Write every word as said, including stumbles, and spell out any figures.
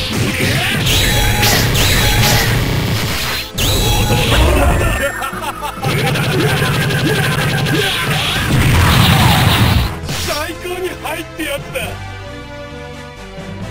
最高に入ってやった。